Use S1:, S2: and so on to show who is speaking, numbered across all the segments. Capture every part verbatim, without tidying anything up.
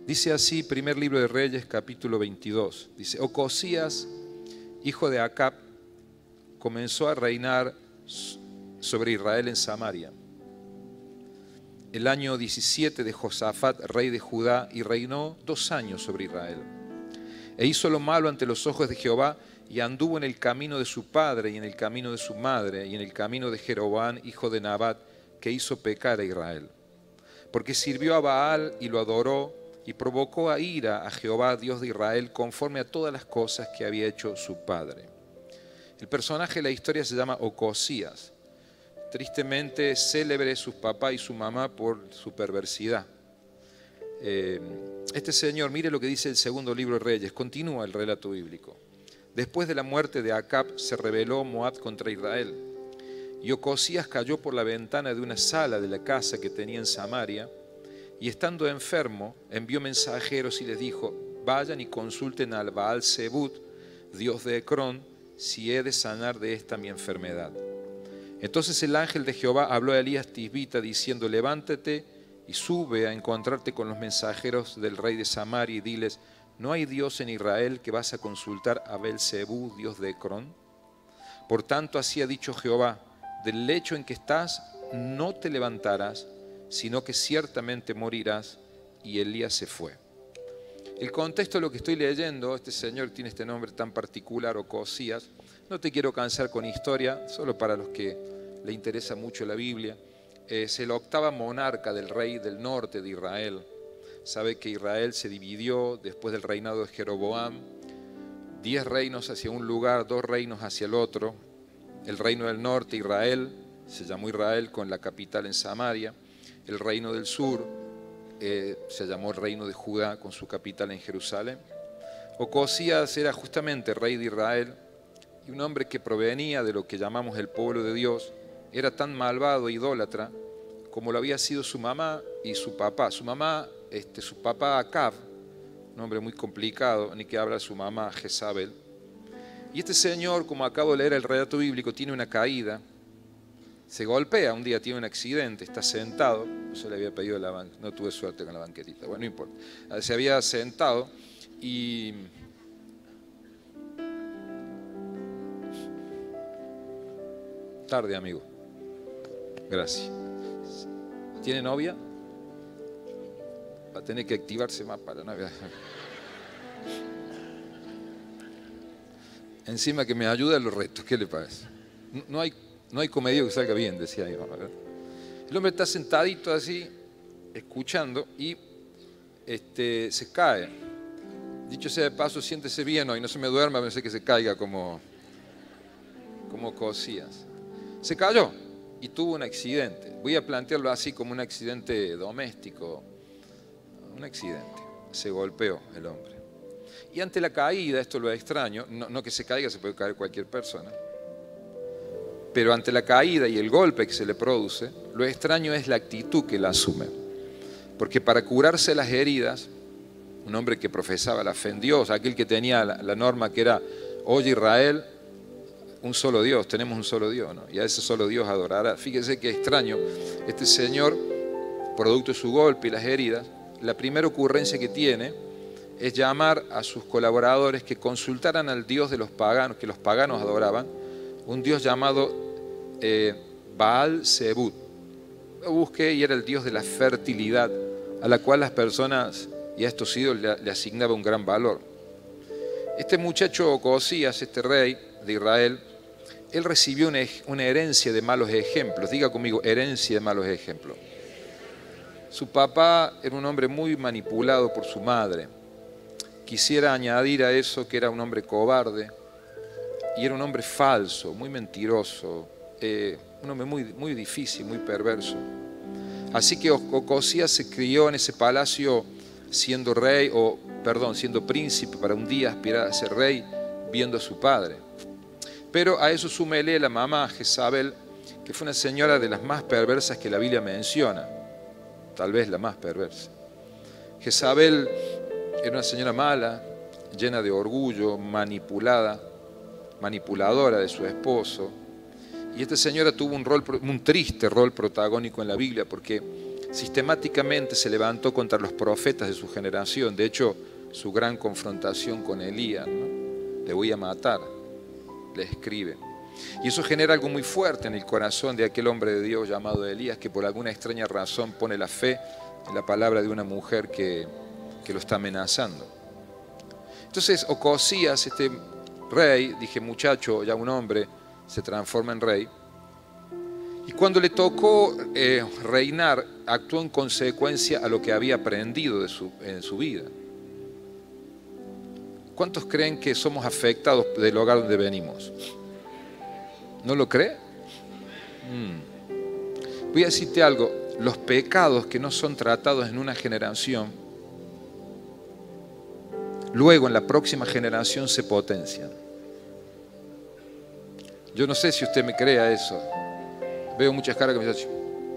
S1: Dice así, primer libro de Reyes, capítulo veintidós. Dice, Ocosías, hijo de Acab, comenzó a reinar sobre Israel en Samaria. El año diecisiete de Josafat, rey de Judá, y reinó dos años sobre Israel. E hizo lo malo ante los ojos de Jehová, y anduvo en el camino de su padre, y en el camino de su madre, y en el camino de Jeroboam, hijo de Nabat, que hizo pecar a Israel. Porque sirvió a Baal y lo adoró, y provocó a ira a Jehová, Dios de Israel, conforme a todas las cosas que había hecho su padre. El personaje de la historia se llama Ocosías. Tristemente célebre su papá y su mamá por su perversidad. Eh, este señor, mire lo que dice el segundo libro de Reyes, continúa el relato bíblico. Después de la muerte de Acab se rebeló Moab contra Israel. Y Ocosías cayó por la ventana de una sala de la casa que tenía en Samaria, y estando enfermo, envió mensajeros y les dijo, vayan y consulten al Baal Zebut, dios de Ecrón, si he de sanar de esta mi enfermedad. Entonces el ángel de Jehová habló a Elías Tisbita diciendo, levántate y sube a encontrarte con los mensajeros del rey de Samaria y diles, ¿no hay Dios en Israel que vas a consultar a Beelzebú, dios de Ecrón? Por tanto así ha dicho Jehová, del lecho en que estás no te levantarás, sino que ciertamente morirás. Y Elías se fue. El contexto de lo que estoy leyendo, este señor tiene este nombre tan particular, Ocosías. No te quiero cansar con historia, solo para los que le interesa mucho la Biblia. Es el octavo monarca del rey del norte de Israel. Sabe que Israel se dividió después del reinado de Jeroboam. Diez reinos hacia un lugar, dos reinos hacia el otro. El reino del norte, Israel, se llamó Israel con la capital en Samaria. El reino del sur eh, se llamó el reino de Judá con su capital en Jerusalén. Ocosías era justamente rey de Israel y un hombre que provenía de lo que llamamos el pueblo de Dios. Era tan malvado e idólatra como lo había sido su mamá y su papá. Su mamá, este, su papá Acab, un hombre muy complicado, ni que habla su mamá Jezabel. Y este señor, como acabo de leer el relato bíblico, tiene una caída. Se golpea, un día tiene un accidente, está sentado, yo le había pedido la banqueta, no tuve suerte con la banquetita, bueno, no importa. Se había sentado y tarde, amigo. Gracias. ¿Tiene novia? Va a tener que activarse más para no. Encima que me ayuda en los retos, ¿qué le parece? No, no hay No hay comedia que salga bien, decía mi mamá. El hombre está sentadito así, escuchando, y este, se cae. Dicho sea de paso, siéntese bien hoy, no se me duerma, a veces que se caiga como, como Ocosías. Se cayó y tuvo un accidente. Voy a plantearlo así como un accidente doméstico. Un accidente. Se golpeó el hombre. Y ante la caída, esto lo extraño, no, no que se caiga, se puede caer cualquier persona. Pero ante la caída y el golpe que se le produce, lo extraño es la actitud que él asume. Porque para curarse las heridas, un hombre que profesaba la fe en Dios, aquel que tenía la, la norma que era, oye Israel, un solo Dios, tenemos un solo Dios, ¿no? Y a ese solo Dios adorará. Fíjense qué extraño, este señor, producto de su golpe y las heridas, la primera ocurrencia que tiene es llamar a sus colaboradores que consultaran al Dios de los paganos, que los paganos adoraban, un Dios llamado eh, Baal Zebut. Lo busqué y era el Dios de la fertilidad, a la cual las personas y a estos ídolos le, le asignaba un gran valor. Este muchacho Ocosías, este rey de Israel, él recibió una, una herencia de malos ejemplos. Diga conmigo, herencia de malos ejemplos. Su papá era un hombre muy manipulado por su madre. Quisiera añadir a eso que era un hombre cobarde y era un hombre falso, muy mentiroso, eh, un hombre muy, muy difícil, muy perverso. Así que Ocosías se crió en ese palacio siendo rey, o perdón, siendo príncipe para un día aspirar a ser rey, viendo a su padre. Pero a eso súmele la mamá Jezabel, que fue una señora de las más perversas que la Biblia menciona, tal vez la más perversa. Jezabel era una señora mala, llena de orgullo, manipulada, manipuladora de su esposo. Y esta señora tuvo un rol, un triste rol protagónico en la Biblia, porque sistemáticamente se levantó contra los profetas de su generación. De hecho, su gran confrontación con Elías, ¿no? Le voy a matar, le escribe. Y eso genera algo muy fuerte en el corazón de aquel hombre de Dios llamado Elías, que por alguna extraña razón pone la fe en la palabra de una mujer que, que lo está amenazando. Entonces Ocosías, este rey, dije muchacho, ya un hombre, se transforma en rey. Y cuando le tocó eh, reinar, actuó en consecuencia a lo que había aprendido de su, en su vida. ¿Cuántos creen que somos afectados del hogar donde venimos? ¿No lo cree? Mm. Voy a decirte algo, los pecados que no son tratados en una generación, luego en la próxima generación se potencian. Yo no sé si usted me crea eso. Veo muchas caras que me dicen,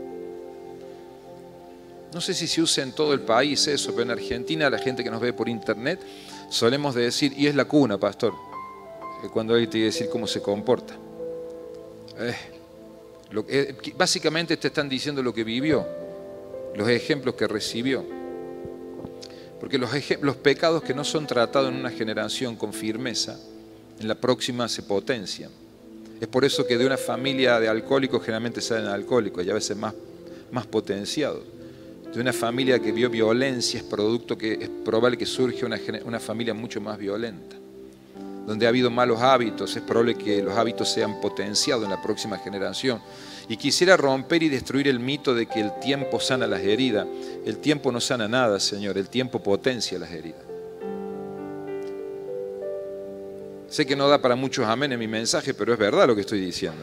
S1: no sé si se usa en todo el país eso, pero en Argentina la gente que nos ve por internet solemos decir, y es la cuna, pastor, cuando alguien te quiere decir cómo se comporta. Eh, lo, eh, básicamente te están diciendo lo que vivió, los ejemplos que recibió. Porque los, los pecados que no son tratados en una generación con firmeza, en la próxima se potencian. Es por eso que de una familia de alcohólicos generalmente salen alcohólicos y a veces más, más potenciados. De una familia que vio violencia es producto que es probable que surja una, una familia mucho más violenta. Donde ha habido malos hábitos, es probable que los hábitos sean potenciados en la próxima generación. Y quisiera romper y destruir el mito de que el tiempo sana las heridas. El tiempo no sana nada, Señor, el tiempo potencia las heridas. Sé que no da para muchos amén en mi mensaje, pero es verdad lo que estoy diciendo.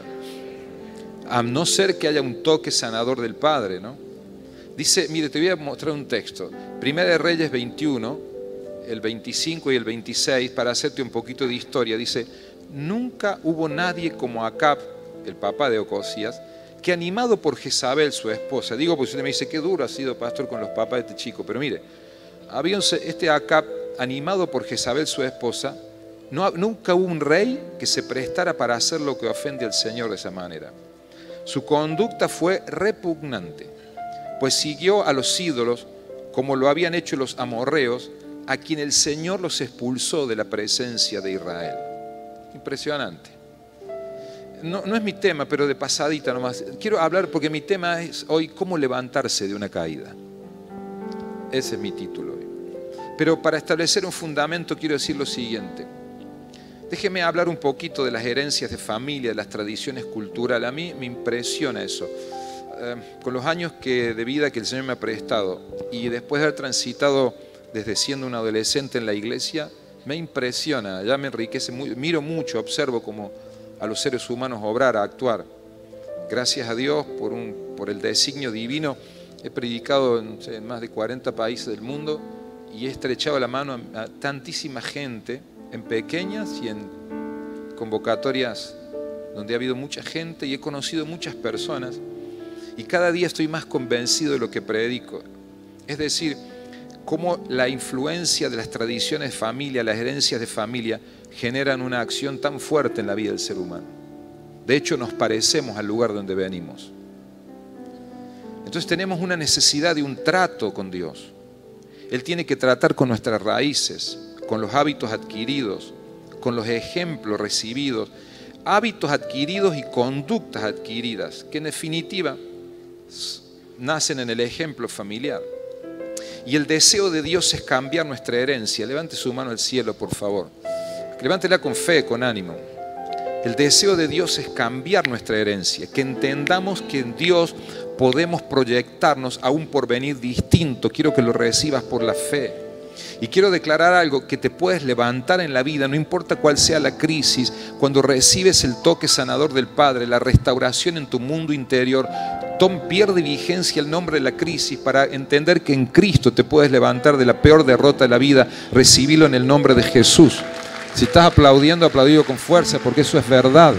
S1: A no ser que haya un toque sanador del Padre, ¿no? Dice, mire, te voy a mostrar un texto. Primera de Reyes veintiuno, el veinticinco y el veintiséis, para hacerte un poquito de historia. Dice, nunca hubo nadie como Acab, el papá de Ocosías, que animado por Jezabel, su esposa, digo porque usted me dice, qué duro ha sido pastor con los papás de este chico, pero mire, había un, este Acab, animado por Jezabel, su esposa, no, nunca hubo un rey que se prestara para hacer lo que ofende al Señor de esa manera. Su conducta fue repugnante, pues siguió a los ídolos como lo habían hecho los amorreos, a quien el Señor los expulsó de la presencia de Israel. Impresionante. No, no es mi tema, pero de pasadita nomás. Quiero hablar porque mi tema es hoy cómo levantarse de una caída. Ese es mi título hoy. Pero para establecer un fundamento quiero decir lo siguiente. Déjeme hablar un poquito de las herencias de familia, de las tradiciones culturales. A mí me impresiona eso. Eh, con los años que, de vida que el Señor me ha prestado y después de haber transitado desde siendo un adolescente en la iglesia, me impresiona, ya me enriquece, muy, miro mucho, observo como a los seres humanos obrar, actuar. Gracias a Dios por, un, por el designio divino, he predicado en, en más de cuarenta países del mundo y he estrechado la mano a, a tantísima gente, en pequeñas y en convocatorias donde ha habido mucha gente y he conocido muchas personas y cada día estoy más convencido de lo que predico. Es decir, cómo la influencia de las tradiciones de familia, las herencias de familia, generan una acción tan fuerte en la vida del ser humano. De hecho, nos parecemos al lugar donde venimos. Entonces tenemos una necesidad de un trato con Dios. Él tiene que tratar con nuestras raíces, con los hábitos adquiridos, con los ejemplos recibidos, hábitos adquiridos y conductas adquiridas, que en definitiva nacen en el ejemplo familiar. Y el deseo de Dios es cambiar nuestra herencia. Levante su mano al cielo, por favor. Levántela con fe, con ánimo. El deseo de Dios es cambiar nuestra herencia, que entendamos que en Dios podemos proyectarnos a un porvenir distinto. Quiero que lo recibas por la fe. Y quiero declarar algo, que te puedes levantar en la vida, no importa cuál sea la crisis, cuando recibes el toque sanador del Padre, la restauración en tu mundo interior, Tom pierde vigencia el nombre de la crisis para entender que en Cristo te puedes levantar de la peor derrota de la vida, recibirlo en el nombre de Jesús. Si estás aplaudiendo, aplaudido con fuerza, porque eso es verdad.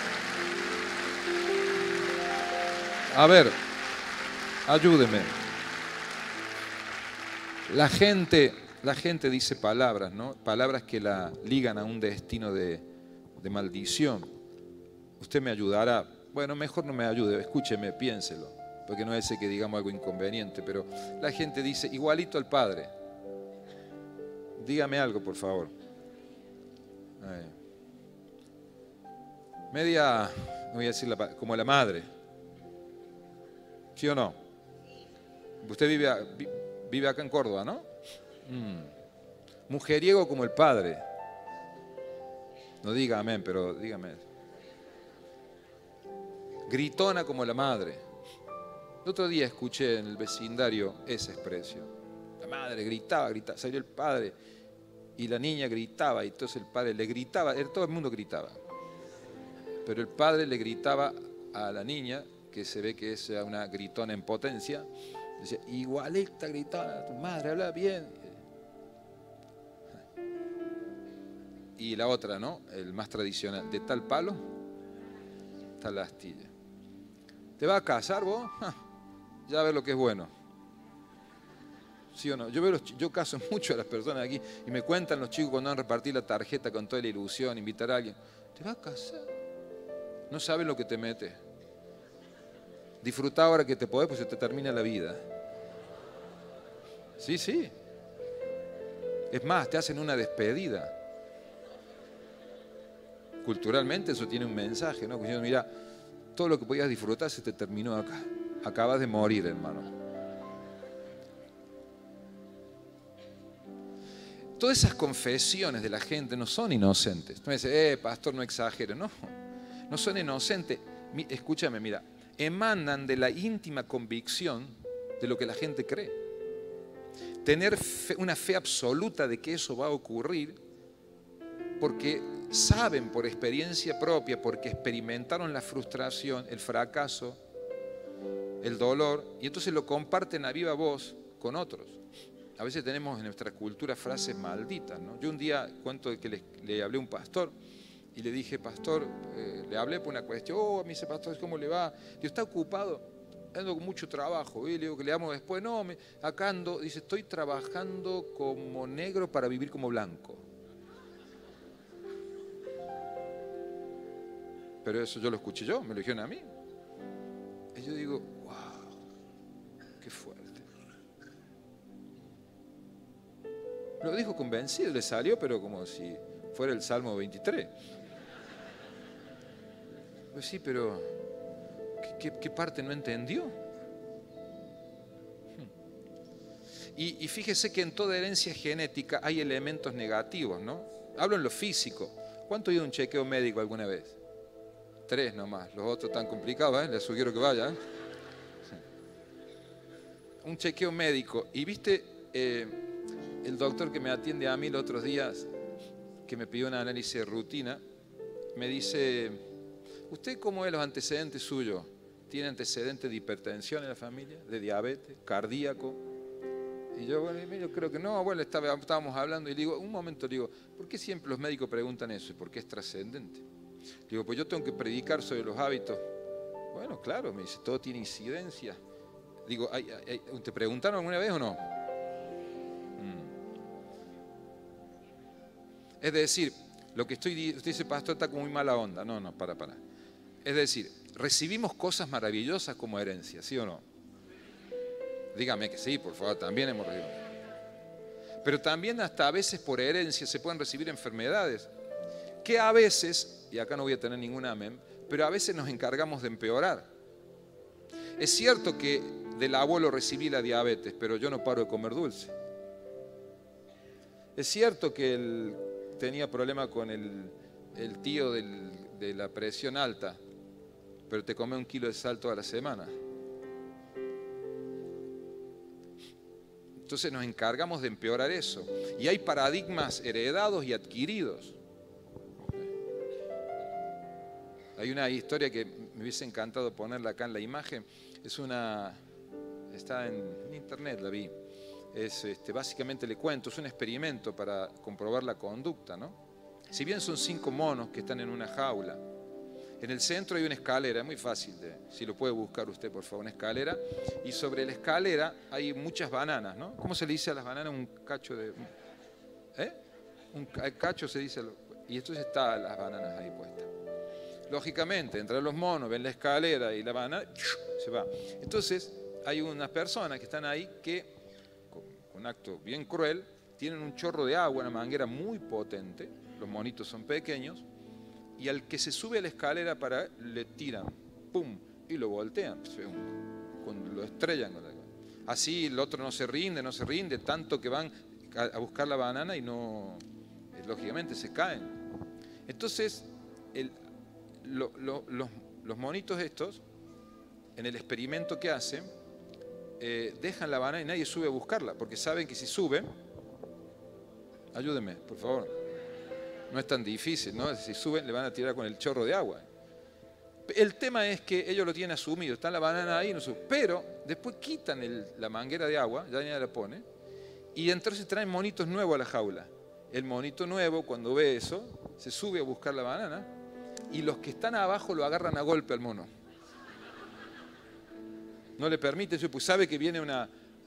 S1: A ver, ayúdeme. La gente, la gente dice palabras, ¿no? Palabras que la ligan a un destino de, de maldición. Usted me ayudará. Bueno, mejor no me ayude, escúcheme, piénselo. porque no es ese que digamos algo inconveniente, pero la gente dice igualito al padre. Dígame algo, por favor. Ahí. Media, no voy a decir la, como la madre. ¿Sí o no? Usted vive, a, vive acá en Córdoba, ¿no? Mm. Mujeriego como el padre. No diga amén, pero dígame. Gritona como la madre. El otro día escuché en el vecindario esa expresión. La madre gritaba, gritaba, salió el padre y la niña gritaba y entonces el padre le gritaba, todo el mundo gritaba. Pero el padre le gritaba a la niña, que se ve que es una gritona en potencia, decía, igualita gritaba, tu madre habla bien. Y la otra, ¿no? El más tradicional, de tal palo, tal astilla. ¿Te vas a casar vos? Ja, ya ves lo que es bueno. ¿Sí o no? Yo, veo los, yo caso mucho a las personas aquí y me cuentan los chicos cuando han repartido la tarjeta con toda la ilusión, invitar a alguien. ¿Te vas a casar? No sabes lo que te mete. Disfruta ahora que te podés, pues se te termina la vida. Sí, sí. Es más, te hacen una despedida. Culturalmente eso tiene un mensaje, ¿no? Diciendo, mira, todo lo que podías disfrutar se te terminó acá. Acabas de morir, hermano. Todas esas confesiones de la gente no son inocentes. Tú me dices, eh, pastor, no exagere. No, no son inocentes. Escúchame, mira, emanan de la íntima convicción de lo que la gente cree. Tener fe, una fe absoluta de que eso va a ocurrir, porque saben por experiencia propia, porque experimentaron la frustración, el fracaso, el dolor, y entonces lo comparten a viva voz con otros. A veces tenemos en nuestra cultura frases malditas, ¿no? Yo un día cuento que le, le hablé a un pastor y le dije, pastor, eh, le hablé por una cuestión, oh, me dice, pastor, ¿cómo le va? Digo, ¿está ocupado? Ando con mucho trabajo. Y le digo que le llamo después, no, me, acá ando, dice, estoy trabajando como negro para vivir como blanco. Pero eso yo lo escuché yo, me lo dijeron a mí. Y yo digo, wow, qué fuerte. Lo dijo convencido, le salió, pero como si fuera el Salmo veintitrés. Pues sí, pero ¿qué, qué, qué parte no entendió? Y, y fíjese que en toda herencia genética hay elementos negativos, ¿no? Hablo en lo físico. ¿Cuánto ha ido a un chequeo médico alguna vez? Tres nomás, los otros tan complicados, ¿eh? Les sugiero que vaya. ¿eh? Sí. Un chequeo médico. Y viste, eh, el doctor que me atiende a mí los otros días, que me pidió un análisis de rutina, me dice, ¿usted cómo es los antecedentes suyos? ¿Tiene antecedentes de hipertensión en la familia? ¿De diabetes? ¿Cardíaco? Y yo, bueno, yo creo que no, bueno, estaba, estábamos hablando y le digo, un momento, le digo, ¿por qué siempre los médicos preguntan eso? ¿Por qué es trascendente? Digo, pues yo tengo que predicar sobre los hábitos. Bueno, claro, me dice, todo tiene incidencia. Digo, ¿hay, hay, ¿te preguntaron alguna vez o no? Mm. Es decir, lo que estoy, usted dice, pastor, está como muy mala onda. No, no, para, para. Es decir, recibimos cosas maravillosas como herencia, ¿sí o no? Dígame que sí, por favor, también hemos recibido. Pero también hasta a veces por herencia se pueden recibir enfermedades que a veces, y acá no voy a tener ningún amén, pero a veces nos encargamos de empeorar. Es cierto que del abuelo recibí la diabetes, pero yo no paro de comer dulce. Es cierto que él tenía problema con el, el tío del, de la presión alta, pero te come un kilo de sal toda la semana. Entonces nos encargamos de empeorar eso. Y hay paradigmas heredados y adquiridos. Hay una historia que me hubiese encantado ponerla acá en la imagen. Es una, está en, en internet, la vi. Es, este, básicamente le cuento, es un experimento para comprobar la conducta, ¿no? Si bien son cinco monos que están en una jaula, en el centro hay una escalera, es muy fácil, de, si lo puede buscar usted, por favor, una escalera, y sobre la escalera hay muchas bananas, ¿no? ¿Cómo se le dice a las bananas? Un cacho de... ¿Eh? Un cacho se dice, y entonces están las bananas ahí puestas. lógicamente, entran los monos, ven la escalera y la banana, se va. Entonces, hay unas personas que están ahí que, con un acto bien cruel, tienen un chorro de agua, una manguera muy potente, los monitos son pequeños, y al que se sube a la escalera para le tiran, ¡pum!, y lo voltean, cuando lo estrellan. Así el otro no se rinde, no se rinde, tanto que van a buscar la banana y no, lógicamente se caen. Entonces, el, lo, lo, los, los monitos estos, en el experimento que hacen, eh, dejan la banana y nadie sube a buscarla, porque saben que si suben, ayúdenme, por favor, no es tan difícil, ¿no? Si suben le van a tirar con el chorro de agua. El tema es que ellos lo tienen asumido, está la banana ahí, no sube, pero después quitan el, la manguera de agua, ya nadie la pone, y entonces traen monitos nuevos a la jaula. El monito nuevo, cuando ve eso, se sube a buscar la banana, y los que están abajo lo agarran a golpe al mono. No le permite eso, pues sabe que viene una...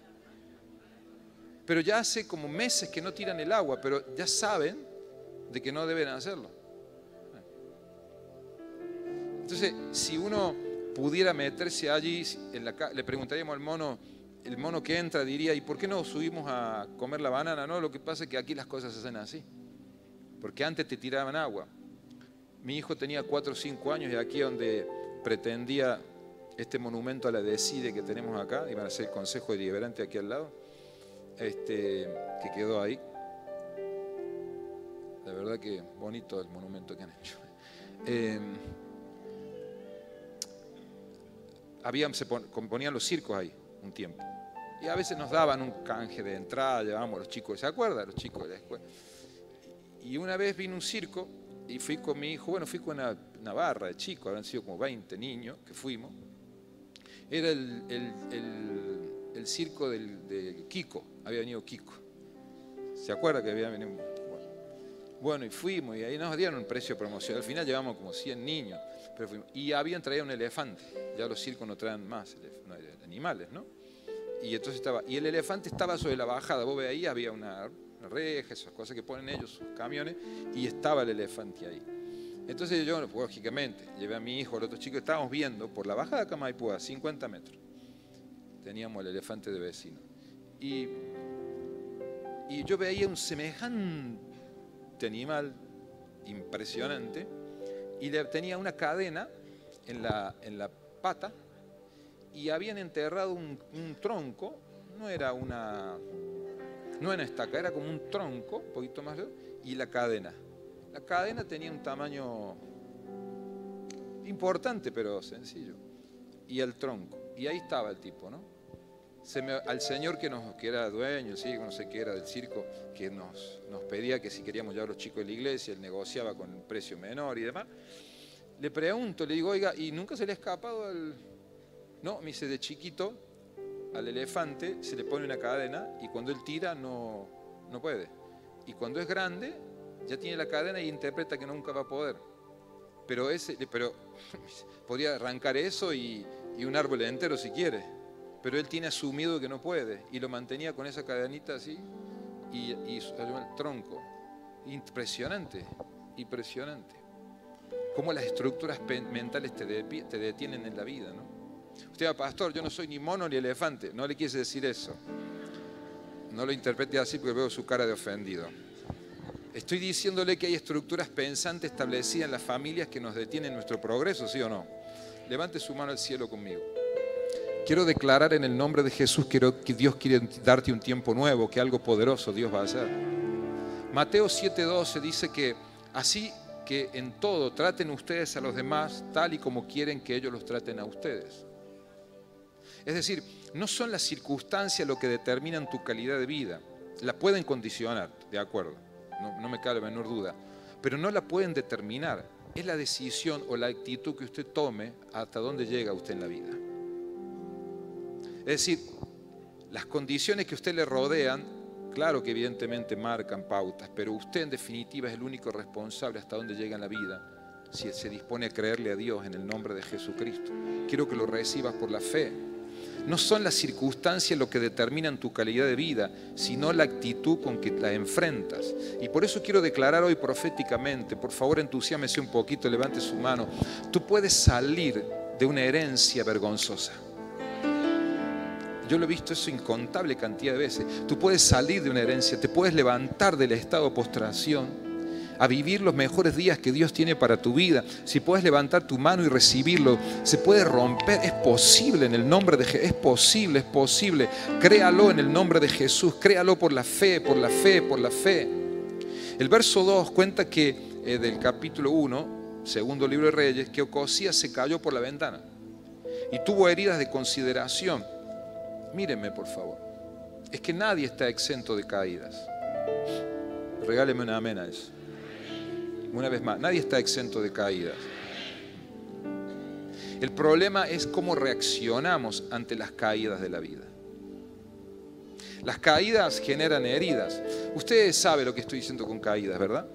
S1: Pero ya hace como meses que no tiran el agua, pero ya saben de que no deben hacerlo. Entonces, si uno pudiera meterse allí, en la, le preguntaríamos al mono, el mono que entra diría, ¿y por qué no subimos a comer la banana? No, lo que pasa es que aquí las cosas se hacen así. Porque antes te tiraban agua. Mi hijo tenía cuatro o cinco años y aquí donde pretendía este monumento a la Decide que tenemos acá, iban a ser el Consejo Deliberante aquí al lado, este, que quedó ahí. La verdad que bonito el monumento que han hecho. Eh, habían, se componían los circos ahí un tiempo. Y a veces nos daban un canje de entrada, llevábamos a los chicos, ¿se acuerdan? Los chicos de la escuela. Y una vez vino un circo y fui con mi hijo, bueno, fui con una, una barra de chicos, habrán sido como veinte niños que fuimos. Era el, el, el, el circo del, de Kiko, había venido Kiko. ¿Se acuerda que había venido? Bueno. bueno, y fuimos y ahí nos dieron un precio promocional. Al final llevamos como cien niños. Pero fuimos. Y habían traído un elefante. Ya los circos no traen más no, animales, ¿no? Y entonces estaba, y el elefante estaba sobre la bajada. Vos ves ahí, había una, una reja, esas cosas que ponen ellos, sus camiones, y estaba el elefante ahí. Entonces yo, lógicamente, llevé a mi hijo, a los otros chicos, estábamos viendo por la bajada de Maipú a cincuenta metros. Teníamos el elefante de vecino. Y, y yo veía un semejante animal impresionante y le tenía una cadena en la, en la pata y habían enterrado un, un tronco, no era una, no era una estaca, era como un tronco, un poquito más largo, y la cadena. La cadena tenía un tamaño importante, pero sencillo. Y el tronco. Y ahí estaba el tipo, ¿no? Se me, al señor que, nos, que era dueño, el circo, no sé qué era del circo, que nos, nos pedía que si queríamos llevar a los chicos de la iglesia, él negociaba con un precio menor y demás. Le pregunto, le digo, oiga, ¿y nunca se le ha escapado al...? No, me dice, de chiquito, al elefante se le pone una cadena y cuando él tira no, no puede. Y cuando es grande, ya tiene la cadena y interpreta que nunca va a poder. Pero, ese, pero podría arrancar eso y, y un árbol entero si quiere. Pero él tiene asumido que no puede y lo mantenía con esa cadenita así y, y el tronco. Impresionante, impresionante. Cómo las estructuras mentales te, de, te detienen en la vida, ¿no? Usted va, pastor, yo no soy ni mono ni elefante. No le quise decir eso. No lo interprete así porque veo su cara de ofendido. Estoy diciéndole que hay estructuras pensantes establecidas en las familias que nos detienen nuestro progreso, ¿sí o no? Levante su mano al cielo conmigo. Quiero declarar en el nombre de Jesús que Dios quiere darte un tiempo nuevo, que algo poderoso Dios va a hacer. Mateo siete doce dice que así que en todo traten ustedes a los demás tal y como quieren que ellos los traten a ustedes. Es decir, no son las circunstancias lo que determinan tu calidad de vida. La pueden condicionar, de acuerdo, no, no me cabe la menor duda, pero no la pueden determinar. Es la decisión o la actitud que usted tome hasta dónde llega usted en la vida. Es decir, las condiciones que a usted le rodean, claro que evidentemente marcan pautas, pero usted en definitiva es el único responsable hasta dónde llega en la vida, si se dispone a creerle a Dios en el nombre de Jesucristo. Quiero que lo recibas por la fe. No son las circunstancias lo que determinan tu calidad de vida, sino la actitud con que la enfrentas. Y por eso quiero declarar hoy proféticamente, por favor entusiásmese un poquito, levante su mano. Tú puedes salir de una herencia vergonzosa. Yo lo he visto eso incontable cantidad de veces. Tú puedes salir de una herencia, te puedes levantar del estado de postración a vivir los mejores días que Dios tiene para tu vida. Si puedes levantar tu mano y recibirlo, se puede romper. Es posible en el nombre de Jesús. Es posible, es posible. Créalo en el nombre de Jesús. Créalo por la fe, por la fe, por la fe. El verso dos cuenta que eh, del capítulo uno, segundo libro de Reyes, que Ocosías se cayó por la ventana y tuvo heridas de consideración. Mírenme, por favor. Es que nadie está exento de caídas. Regáleme un amén a eso. Una vez más, nadie está exento de caídas. El problema es cómo reaccionamos ante las caídas de la vida. Las caídas generan heridas. Ustedes saben lo que estoy diciendo con caídas, ¿verdad?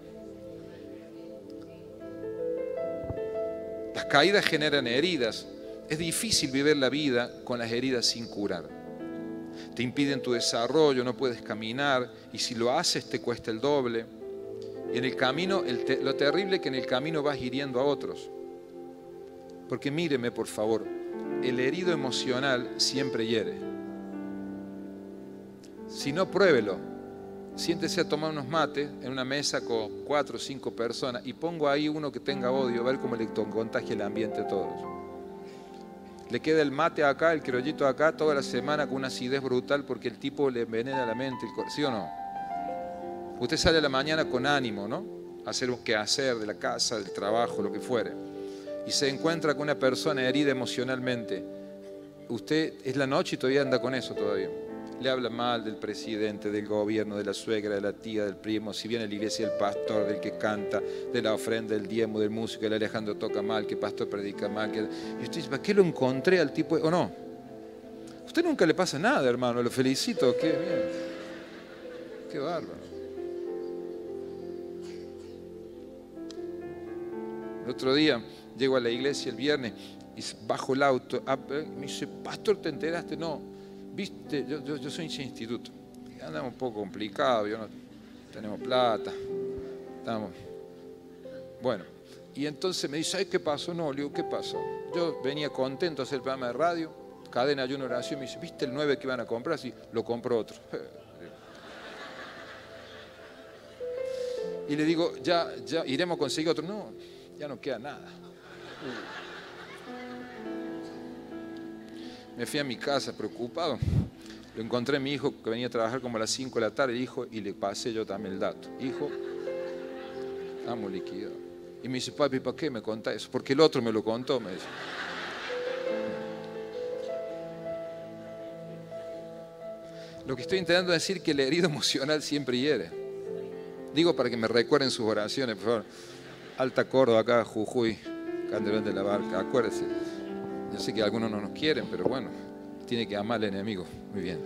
S1: Las caídas generan heridas. Es difícil vivir la vida con las heridas sin curar. Te impiden tu desarrollo, no puedes caminar, y si lo haces te cuesta el doble. Y en el camino, el te, lo terrible es que en el camino vas hiriendo a otros. Porque míreme, por favor, el herido emocional siempre hiere. Si no, pruébelo. Siéntese a tomar unos mates en una mesa con cuatro o cinco personas y pongo ahí uno que tenga odio, a ver cómo le contagia el ambiente a todos. Le queda el mate acá, el criollito acá, toda la semana con una acidez brutal porque el tipo le envenena la mente, el corazón, ¿sí o no? Usted sale a la mañana con ánimo, ¿no? A hacer un quehacer de la casa, del trabajo, lo que fuere. Y se encuentra con una persona herida emocionalmente. Usted es la noche y todavía anda con eso todavía. Le habla mal del presidente, del gobierno, de la suegra, de la tía, del primo. Si viene a la iglesia del pastor, del que canta, de la ofrenda, del diezmo, del músico, el Alejandro toca mal, que el pastor predica mal. Que... Y usted dice, ¿para qué lo encontré al tipo? ¿O no? A usted nunca le pasa nada, hermano. Lo felicito. Qué bien. Qué bárbaro. El otro día llego a la iglesia el viernes y bajo el auto. Me dice, pastor, ¿te enteraste? No, viste, yo, yo, yo soy hincha de instituto. Andamos un poco complicados, yo no tenemos plata. Estamos. Bueno, y entonces me dice, ay, ¿qué pasó? No, le digo, ¿qué pasó? Yo venía contento a hacer el programa de radio, cadena ayuno oración, me dice, ¿viste el nueve que iban a comprar? Sí, lo compró otro. Y le digo, ya, ya iremos a conseguir otro. No, ya no queda nada. Me fui a mi casa preocupado. Lo encontré a mi hijo que venía a trabajar como a las cinco de la tarde, hijo, y le pasé yo también el dato. Hijo, estamos liquidados. Y me dice, papi, ¿para qué me contás eso? Porque el otro me lo contó, me dice. Lo que estoy intentando decir es que el herido emocional siempre hiere. Digo para que me recuerden sus oraciones, por favor. Alta Córdoba, acá, Jujuy, Candelón de la Barca, acuérdense. Yo sé que algunos no nos quieren, pero bueno, tiene que amar al enemigo. Muy bien.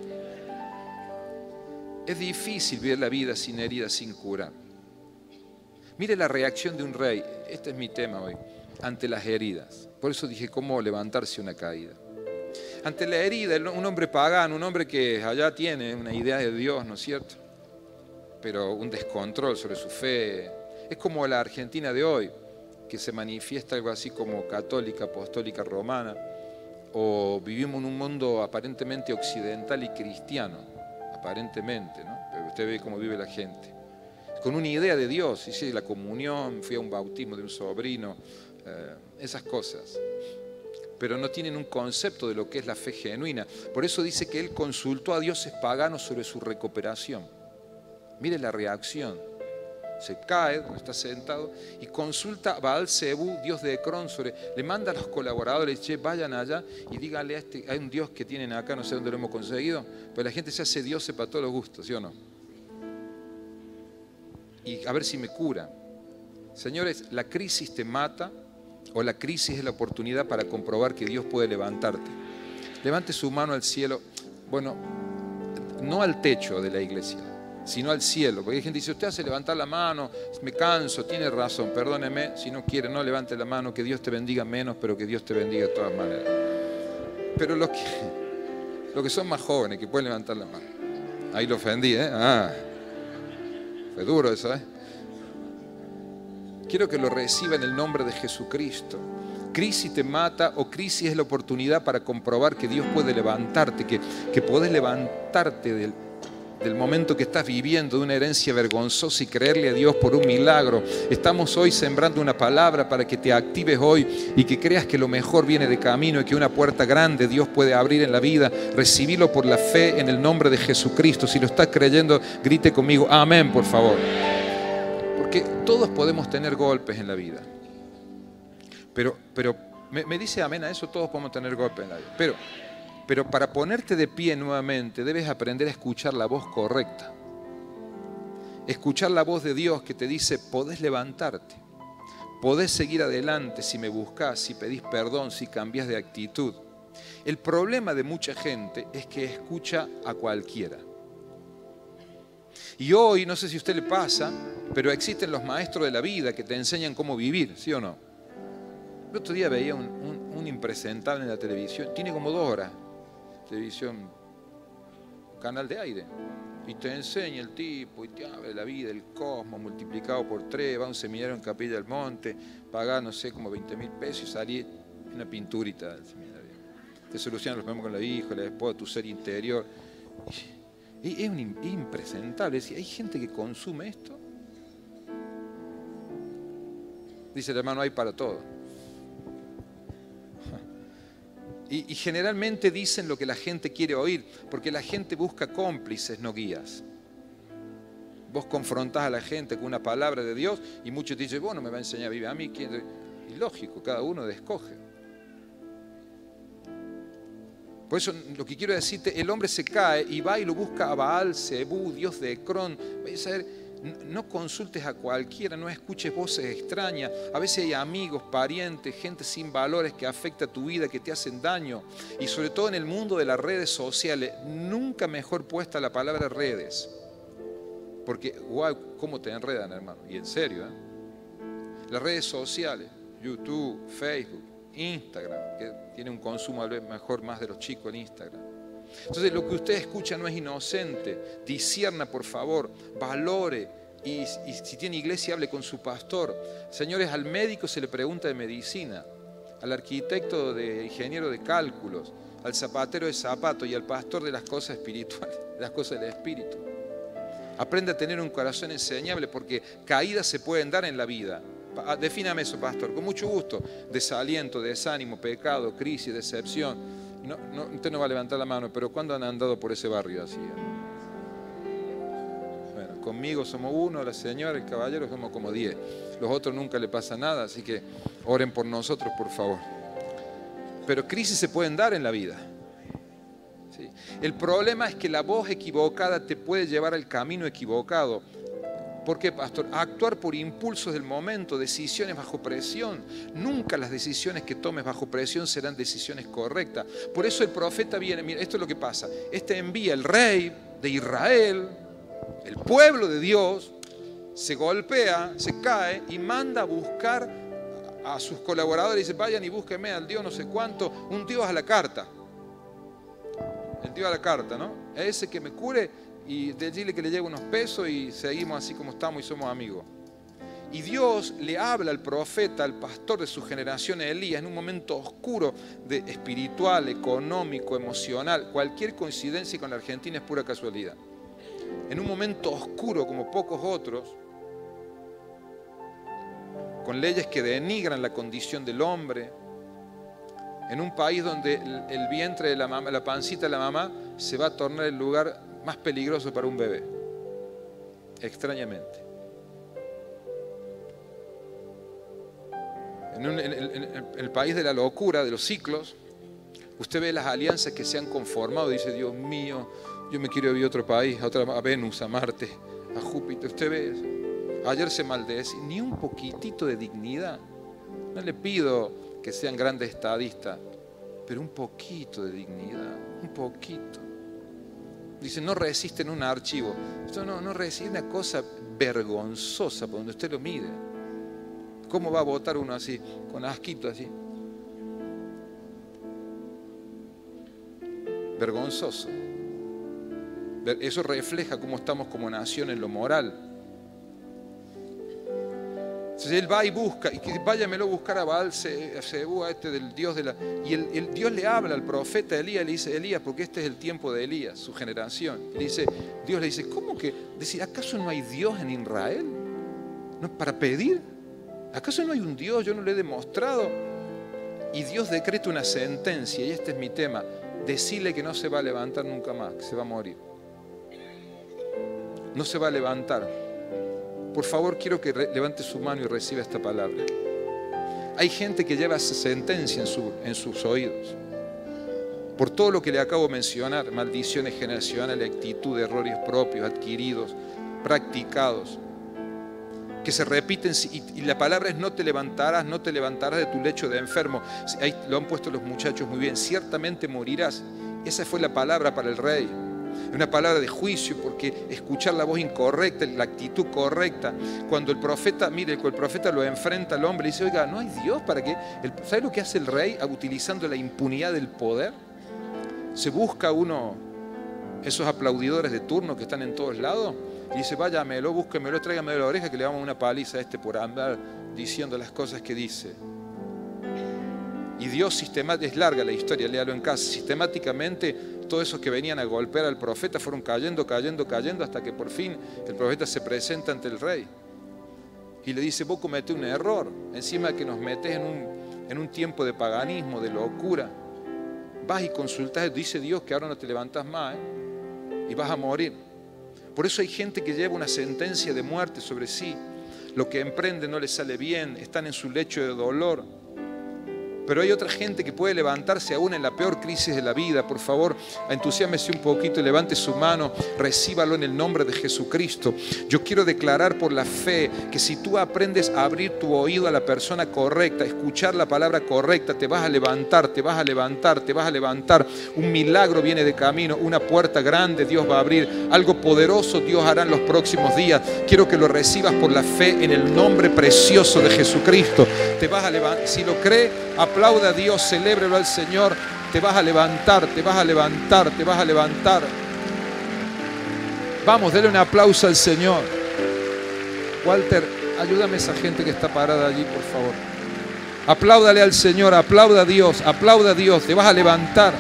S1: Es difícil vivir la vida sin heridas, sin cura. Mire la reacción de un rey, este es mi tema hoy, ante las heridas. Por eso dije, ¿cómo levantarse una caída? Ante la herida, un hombre pagano, un hombre que allá tiene una idea de Dios, ¿no es cierto? Pero un descontrol sobre su fe. Es como la Argentina de hoy, que se manifiesta algo así como católica, apostólica, romana, o vivimos en un mundo aparentemente occidental y cristiano, aparentemente, ¿no? Pero usted ve cómo vive la gente, con una idea de Dios, hice la comunión, fui a un bautismo de un sobrino, eh, esas cosas, pero no tienen un concepto de lo que es la fe genuina. Por eso dice que él consultó a dioses paganos sobre su recuperación. Mire la reacción. Se cae, donde está sentado, y consulta a Baal Zebú, dios de Ecrónsore. Le manda a los colaboradores, che, vayan allá y díganle a este, hay un dios que tienen acá, no sé dónde lo hemos conseguido, pero la gente se hace dioses para todos los gustos, ¿sí o no? Y a ver si me cura. Señores, la crisis te mata o la crisis es la oportunidad para comprobar que Dios puede levantarte. Levante su mano al cielo, bueno, no al techo de la iglesia, sino al cielo, porque hay gente que dice, usted hace levantar la mano, me canso, tiene razón, perdóneme, si no quiere no levante la mano, que Dios te bendiga menos, pero que Dios te bendiga de todas maneras. Pero lo que, Los que son más jóvenes, que pueden levantar la mano. Ahí lo ofendí, ¿eh? Ah, fue duro eso, ¿eh? Quiero que lo reciba en el nombre de Jesucristo. Crisis te mata o crisis es la oportunidad para comprobar que Dios puede levantarte, que, que podés levantarte del, del momento que estás viviendo, de una herencia vergonzosa y creerle a Dios por un milagro. Estamos hoy sembrando una palabra para que te actives hoy y que creas que lo mejor viene de camino y que una puerta grande Dios puede abrir en la vida. Recibilo por la fe en el nombre de Jesucristo. Si lo estás creyendo, grite conmigo, amén, por favor. Porque todos podemos tener golpes en la vida. Pero, pero me, me dice amén a eso, todos podemos tener golpes en la vida. Pero, pero para ponerte de pie nuevamente, debes aprender a escuchar la voz correcta. Escuchar la voz de Dios que te dice, podés levantarte. Podés seguir adelante si me buscás, si pedís perdón, si cambiás de actitud. El problema de mucha gente es que escucha a cualquiera. Y hoy, no sé si a usted le pasa, pero existen los maestros de la vida que te enseñan cómo vivir, ¿sí o no? El otro día veía un, un, un impresentable en la televisión, tiene como dos horas, televisión, canal de aire, y te enseña el tipo, y te habla de la vida, el cosmos multiplicado por tres, va a un seminario en Capilla del Monte, paga, no sé, como veinte mil pesos y salí una pinturita del seminario. Te solucionan los problemas con la hija, la esposa, tu ser interior. Y es un impresentable, es decir, hay gente que consume esto. Dice el hermano, hay para todo. Y, y generalmente dicen lo que la gente quiere oír, porque la gente busca cómplices, no guías. Vos confrontás a la gente con una palabra de Dios y muchos te dicen, vos no me va a enseñar a vivir a mí. ¿Quién? Y lógico, cada uno escoge. Por eso lo que quiero decirte, el hombre se cae y va y lo busca a Baal, Zebú, Dios de Ecrón. Vais a ver, no consultes a cualquiera, no escuches voces extrañas. A veces hay amigos, parientes, gente sin valores que afecta tu vida, que te hacen daño. Y sobre todo en el mundo de las redes sociales, nunca mejor puesta la palabra redes. Porque, wow, cómo te enredan, hermano. Y en serio, ¿eh? Las redes sociales, YouTube, Facebook, Instagram, que tiene un consumo a lo mejor más de los chicos en Instagram. Entonces lo que usted escucha no es inocente. Discierna, por favor, valore y, y si tiene iglesia hable con su pastor. Señores, al médico se le pregunta de medicina, al arquitecto de ingeniero de cálculos, al zapatero de zapatos y al pastor de las cosas espirituales, de las cosas del espíritu. Aprende a tener un corazón enseñable porque caídas se pueden dar en la vida. Defíname eso, pastor, con mucho gusto. Desaliento, desánimo, pecado, crisis, decepción. No, no, usted no va a levantar la mano, pero ¿cuándo han andado por ese barrio así? Bueno, conmigo somos uno, la señora, el caballero somos como diez. Los otros nunca le pasa nada, así que oren por nosotros, por favor. Pero crisis se pueden dar en la vida. ¿Sí? El problema es que la voz equivocada te puede llevar al camino equivocado. ¿Por qué, pastor? A actuar por impulsos del momento, decisiones bajo presión. Nunca las decisiones que tomes bajo presión serán decisiones correctas. Por eso el profeta viene, mira, esto es lo que pasa. Este envía el rey de Israel, el pueblo de Dios, se golpea, se cae y manda a buscar a sus colaboradores y dice, vayan y búsquenme al Dios no sé cuánto, un Dios a la carta. El Dios a la carta, ¿no? Ese que me cure y decirle que le lleve unos pesos y seguimos así como estamos y somos amigos. Y Dios le habla al profeta, al pastor de su generación, Elías, en un momento oscuro de espiritual, económico, emocional. Cualquier coincidencia con la Argentina es pura casualidad. En un momento oscuro como pocos otros, con leyes que denigran la condición del hombre, en un país donde el, el vientre de la mamá, la pancita de la mamá, se va a tornar el lugar más peligroso para un bebé, extrañamente. En, un, en, en, en el país de la locura, de los ciclos, usted ve las alianzas que se han conformado y dice, Dios mío, yo me quiero ir a otro país, a, otra, a Venus, a Marte, a Júpiter. Usted ve eso. Ayer se maldece, ni un poquitito de dignidad. No le pido que sean grandes estadistas, pero un poquito de dignidad, un poquito. Dice, no resisten un archivo. Esto no, no resiste una cosa vergonzosa por donde usted lo mire. ¿Cómo va a votar uno así, con asquito así? vergonzoso. Eso refleja cómo estamos como nación en lo moral. Entonces él va y busca, y que váyamelo a buscar a Baal, a Zebú, a este del Dios de la... Y el, el Dios le habla al profeta Elías, le dice, Elías, porque este es el tiempo de Elías, su generación. Y le dice, Dios le dice, ¿cómo que? Dice, ¿acaso no hay Dios en Israel? ¿No es para pedir? ¿Acaso no hay un Dios? Yo no le he demostrado. Y Dios decreta una sentencia, y este es mi tema, decirle que no se va a levantar nunca más, que se va a morir. No se va a levantar. Por favor, quiero que levante su mano y reciba esta palabra. Hay gente que lleva esa sentencia en, su, en sus oídos. Por todo lo que le acabo de mencionar, maldiciones generacionales, actitud, errores propios, adquiridos, practicados, que se repiten, y, y la palabra es no te levantarás, no te levantarás de tu lecho de enfermo. Ahí lo han puesto los muchachos muy bien, ciertamente morirás. Esa fue la palabra para el rey. Una palabra de juicio, porque escuchar la voz incorrecta, la actitud correcta. Cuando el profeta, mire, cuando el profeta lo enfrenta al hombre y dice, oiga, ¿no hay Dios para qué? ¿Sabe lo que hace el rey utilizando la impunidad del poder? Se busca uno, esos aplaudidores de turno que están en todos lados, y dice, váyamelo, búsquemelo, tráigame de la oreja que le damos una paliza a este por andar diciendo las cosas que dice. Y Dios sistemáticamente, es larga la historia, léalo en casa, sistemáticamente todos esos que venían a golpear al profeta fueron cayendo, cayendo, cayendo, hasta que por fin el profeta se presenta ante el rey. Y le dice, vos cometés un error, encima que nos metés en un, en un tiempo de paganismo, de locura. Vas y consultás, dice Dios que ahora no te levantás más, ¿eh? Y vas a morir. Por eso hay gente que lleva una sentencia de muerte sobre sí. Lo que emprende no les sale bien, están en su lecho de dolor. Pero hay otra gente que puede levantarse aún en la peor crisis de la vida. Por favor, entusiásmese un poquito y levante su mano, recíbalo en el nombre de Jesucristo. Yo quiero declarar por la fe que si tú aprendes a abrir tu oído a la persona correcta, escuchar la palabra correcta, te vas a levantar, te vas a levantar, te vas a levantar. Un milagro viene de camino, una puerta grande Dios va a abrir, algo poderoso Dios hará en los próximos días. Quiero que lo recibas por la fe en el nombre precioso de Jesucristo. Te vas a levantar, si lo cree, aplauda a Dios, celébrelo al Señor. Te vas a levantar, te vas a levantar, te vas a levantar. Vamos, denle un aplauso al Señor. Walter, ayúdame a esa gente que está parada allí, por favor. Apláudale al Señor, aplauda a Dios, aplauda a Dios, te vas a levantar.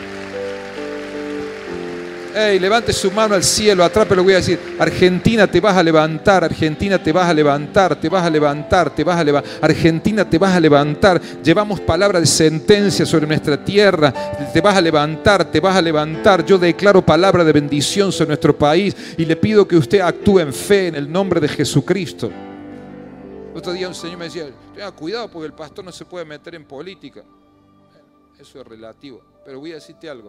S1: Hey, levante su mano al cielo, atrápelo, voy a decir, Argentina te vas a levantar, Argentina te vas a levantar, te vas a levantar, te vas a levantar, Argentina te vas a levantar, llevamos palabra de sentencia sobre nuestra tierra, te vas a levantar, te vas a levantar, yo declaro palabra de bendición sobre nuestro país y le pido que usted actúe en fe en el nombre de Jesucristo. Otro día un señor me decía, tenga cuidado porque el pastor no se puede meter en política. Eso es relativo, pero voy a decirte algo.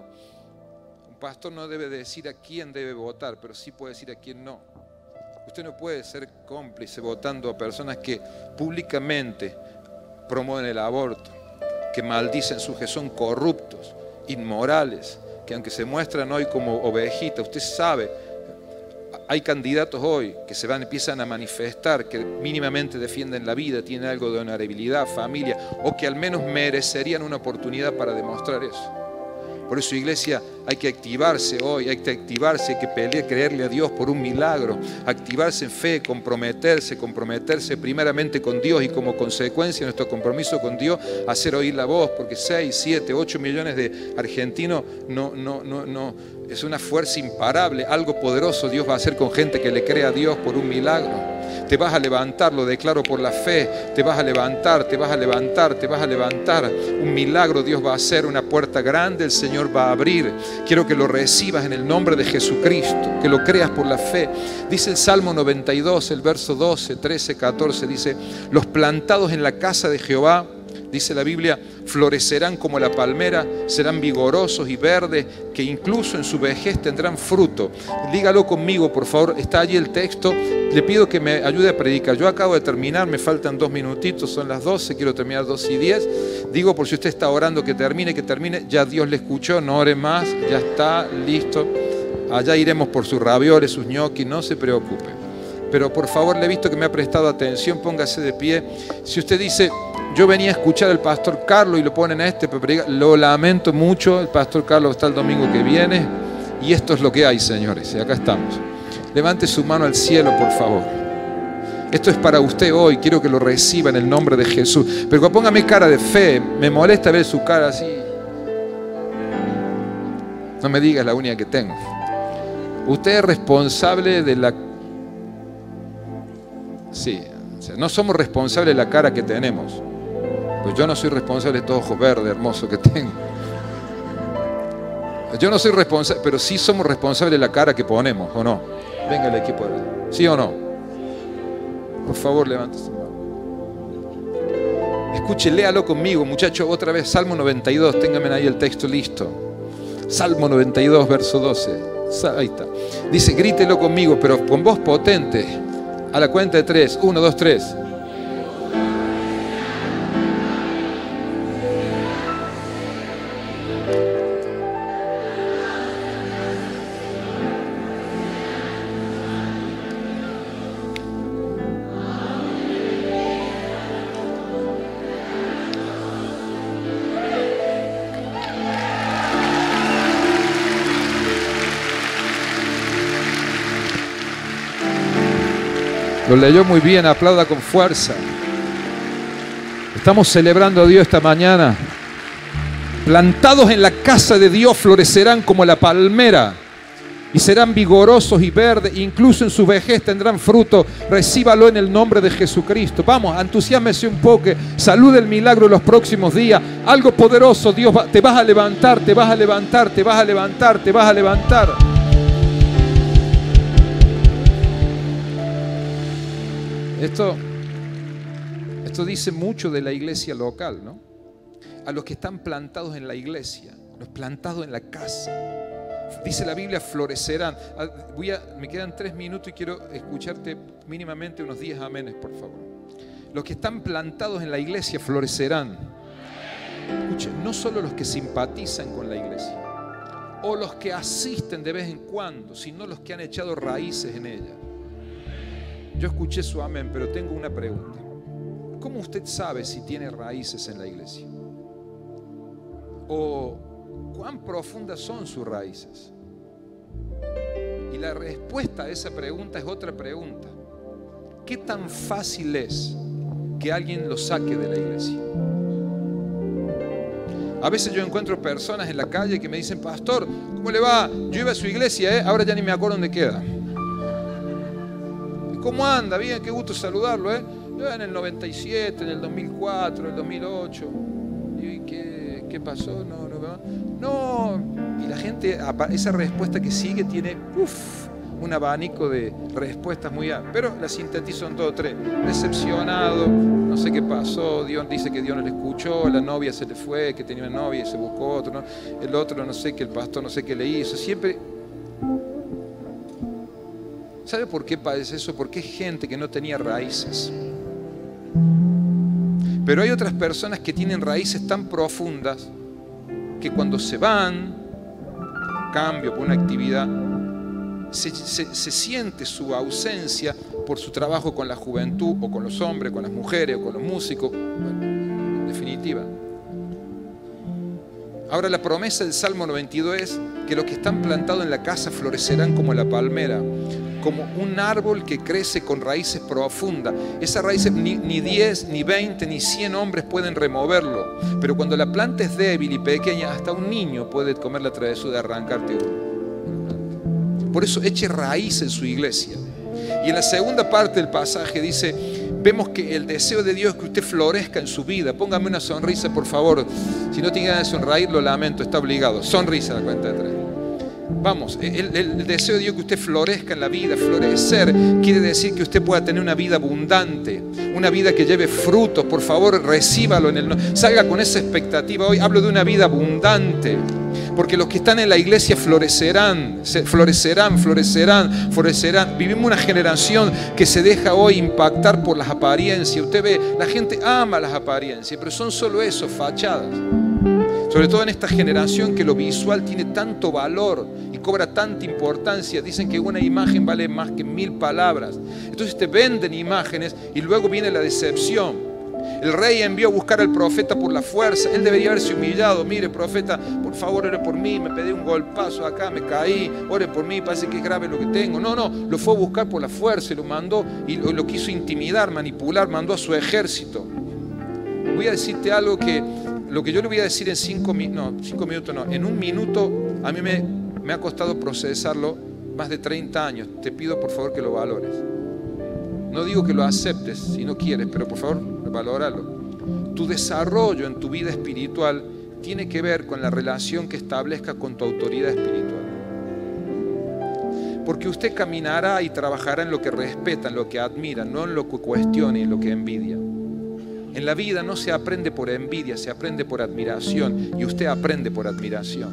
S1: Un pastor no debe decir a quién debe votar, pero sí puede decir a quién no. Usted no puede ser cómplice votando a personas que públicamente promueven el aborto, que maldicen su que son corruptos, inmorales, que aunque se muestran hoy como ovejitas, usted sabe, hay candidatos hoy que se van, empiezan a manifestar, que mínimamente defienden la vida, tienen algo de honorabilidad, familia, o que al menos merecerían una oportunidad para demostrar eso. Por eso, iglesia, hay que activarse hoy, hay que activarse, hay que pelear, creerle a Dios por un milagro, activarse en fe, comprometerse, comprometerse primeramente con Dios y como consecuencia de nuestro compromiso con Dios, hacer oír la voz, porque seis, siete, ocho millones de argentinos no, no, no, no, es una fuerza imparable, algo poderoso Dios va a hacer con gente que le crea a Dios por un milagro. Te vas a levantar, lo declaro por la fe, te vas a levantar, te vas a levantar, te vas a levantar. Un milagro Dios va a hacer, una puerta grande el Señor va a abrir. Quiero que lo recibas en el nombre de Jesucristo, que lo creas por la fe. Dice el Salmo noventa y dos, el verso doce, trece, catorce, dice, los plantados en la casa de Jehová, dice la Biblia, florecerán como la palmera, serán vigorosos y verdes, que incluso en su vejez tendrán fruto. Dígalo conmigo, por favor, está allí el texto. Le pido que me ayude a predicar. Yo acabo de terminar, me faltan dos minutitos, son las doce, quiero terminar doce y diez. Digo, por si usted está orando que termine, que termine, ya Dios le escuchó, no ore más, ya está, listo. Allá iremos por sus ravioles, sus ñoquis, no se preocupe. pero por favor le he visto que me ha prestado atención, póngase de pie. Si usted dice, yo venía a escuchar al pastor Carlos y lo ponen a este, pero lo lamento mucho, el pastor Carlos está el domingo que viene y esto es lo que hay, señores, y acá estamos. Levante su mano al cielo, por favor. Esto es para usted hoy, quiero que lo reciba en el nombre de Jesús. Pero póngame cara de fe, me molesta ver su cara así. No me digas la única que tengo. Usted es responsable de la... Sí, o sea, no somos responsables de la cara que tenemos. Pues yo no soy responsable de todo ojo verde hermoso que tengo. Yo no soy responsable, pero sí somos responsables de la cara que ponemos, ¿o no? Venga el equipo, ¿sí o no? Por favor, levante su mano. Escuche, léalo conmigo, muchachos, otra vez, Salmo noventa y dos, ténganme ahí el texto listo. Salmo noventa y dos, verso doce. Ahí está. Dice, grítelo conmigo, pero con voz potente. A la cuenta de tres. Uno, dos, tres. Lo leyó muy bien, aplauda con fuerza. Estamos celebrando a Dios esta mañana. Plantados en la casa de Dios florecerán como la palmera y serán vigorosos y verdes, incluso en su vejez tendrán fruto. Recíbalo en el nombre de Jesucristo. Vamos, entusiásmese un poco, salude el milagro en los próximos días. Algo poderoso, Dios va, te vas a levantar, te vas a levantar, te vas a levantar, te vas a levantar. Esto, esto dice mucho de la iglesia local, ¿no? A los que están plantados en la iglesia, los plantados en la casa. Dice la Biblia, florecerán. Voy a, me quedan tres minutos y quiero escucharte mínimamente unos diez amenes, por favor. Los que están plantados en la iglesia florecerán. Escuche, no solo los que simpatizan con la iglesia o los que asisten de vez en cuando, sino los que han echado raíces en ella. Yo escuché su amén, pero tengo una pregunta. ¿Cómo usted sabe si tiene raíces en la iglesia? ¿O cuán profundas son sus raíces? Y la respuesta a esa pregunta es otra pregunta. ¿Qué tan fácil es que alguien lo saque de la iglesia? A veces yo encuentro personas en la calle que me dicen, pastor, ¿cómo le va? Yo iba a su iglesia, ¿eh? Ahora ya ni me acuerdo dónde queda. ¿Cómo anda? Bien, qué gusto saludarlo, ¿eh? Yo en el noventa y siete, en el dos mil cuatro, en el dos mil ocho. ¿Y qué, qué pasó? No, no, no. Y la gente, esa respuesta que sigue tiene uf, un abanico de respuestas muy amplias. Pero la sintetizo en todo tres. Decepcionado, no sé qué pasó, Dios dice que Dios no le escuchó, la novia se le fue, que tenía una novia y se buscó otro, ¿no? El otro no sé qué, el pastor no sé qué le hizo. Siempre... ¿Sabe por qué padece eso? Porque es gente que no tenía raíces. Pero hay otras personas que tienen raíces tan profundas que cuando se van, por cambio, por una actividad, se, se, se siente su ausencia por su trabajo con la juventud, o con los hombres, con las mujeres, o con los músicos. Bueno, en definitiva. Ahora la promesa del Salmo noventa y dos es que los que están plantados en la casa florecerán como la palmera, como un árbol que crece con raíces profundas. Esas raíces ni, ni diez, ni veinte, ni cien hombres pueden removerlo. Pero cuando la planta es débil y pequeña, hasta un niño puede comer la travesura de arrancarte uno. Por eso eche raíz en su iglesia. Y en la segunda parte del pasaje dice, vemos que el deseo de Dios es que usted florezca en su vida. Póngame una sonrisa, por favor. Si no tiene ganas de sonreír, lo lamento, está obligado. Sonrisa a la cuenta de tres. Vamos, el, el deseo de Dios que usted florezca en la vida. Florecer quiere decir que usted pueda tener una vida abundante, una vida que lleve frutos. Por favor, recíbalo en el... Salga con esa expectativa. Hoy hablo de una vida abundante, porque los que están en la iglesia florecerán, florecerán, florecerán, florecerán. Vivimos una generación que se deja hoy impactar por las apariencias. Usted ve, la gente ama las apariencias, pero son solo eso, fachadas. Sobre todo en esta generación que lo visual tiene tanto valor y cobra tanta importancia. Dicen que una imagen vale más que mil palabras. Entonces te venden imágenes y luego viene la decepción. El rey envió a buscar al profeta por la fuerza. Él debería haberse humillado. Mire, profeta, por favor, ore por mí. Me pedí un golpazo acá, me caí. Ore por mí, parece que es grave lo que tengo. No, no, lo fue a buscar por la fuerza y lo mandó y lo, lo quiso intimidar, manipular, mandó a su ejército. Voy a decirte algo que lo que yo le voy a decir en cinco minutos, no, cinco minutos no, en un minuto a mí me, me ha costado procesarlo más de treinta años. Te pido por favor que lo valores. No digo que lo aceptes si no quieres, pero por favor, valóralo. Tu desarrollo en tu vida espiritual tiene que ver con la relación que establezcas con tu autoridad espiritual. Porque usted caminará y trabajará en lo que respeta, en lo que admira, no en lo que cuestiona y en lo que envidia. En la vida no se aprende por envidia, se aprende por admiración, y usted aprende por admiración.